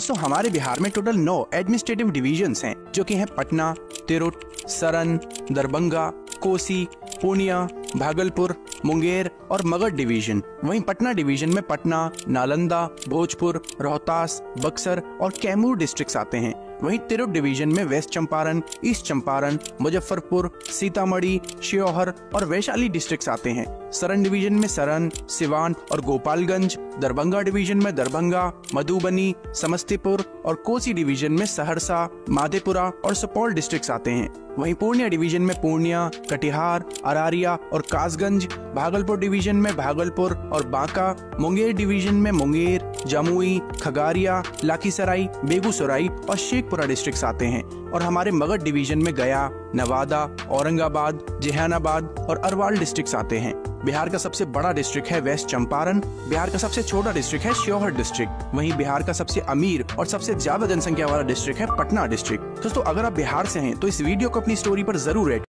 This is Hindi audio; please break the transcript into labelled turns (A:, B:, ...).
A: दोस्तों हमारे बिहार में टोटल 9 एडमिनिस्ट्रेटिव डिवीजन्स हैं, जो कि हैं पटना, तिरुट, सरन, दरभंगा, कोसी, पूर्णिया, भागलपुर, मुंगेर और मगध डिवीजन। वहीं पटना डिवीजन में पटना, नालंदा, भोजपुर, रोहतास, बक्सर और कैमूर डिस्ट्रिक्ट्स आते हैं। वहीं तिरुट डिवीजन में वेस्ट चंपारण, ईस्ट चंपारण, मुजफ्फरपुर, सीतामढ़ी, शिवहर और वैशाली डिस्ट्रिक्ट्स आते हैं। सरन डिवीजन में सरन, सिवान और गोपालगंज, दरभंगा डिवीजन में दरभंगा, मधुबनी, समस्तीपुर और कोसी डिवीजन में सहरसा, माधेपुरा और सुपौल डिस्ट्रिक्ट्स आते हैं। वहीं पूर्णिया डिवीजन में पूर्णिया, कटिहार, अरारिया और कासगंज, भागलपुर डिवीजन में भागलपुर और बांका, मुंगेर डिवीजन में मुंगेर, जमुई, खगारिया, लखीसराय, बेगूसराय और शेखपुरा डिस्ट्रिक्ट्स आते हैं। और हमारे मगध डिवीजन में गया, नवादा, औरंगाबाद, जहानाबाद और अरवाल डिस्ट्रिक्ट्स आते हैं। बिहार का सबसे बड़ा डिस्ट्रिक्ट है वेस्ट चंपारण। बिहार का सबसे छोटा डिस्ट्रिक्ट है शिवहर डिस्ट्रिक्ट। वहीं बिहार का सबसे अमीर और सबसे ज्यादा जनसंख्या वाला डिस्ट्रिक्ट है पटना डिस्ट्रिक्ट। दोस्तों अगर आप बिहार से हैं तो इस वीडियो को अपनी स्टोरी पर जरूर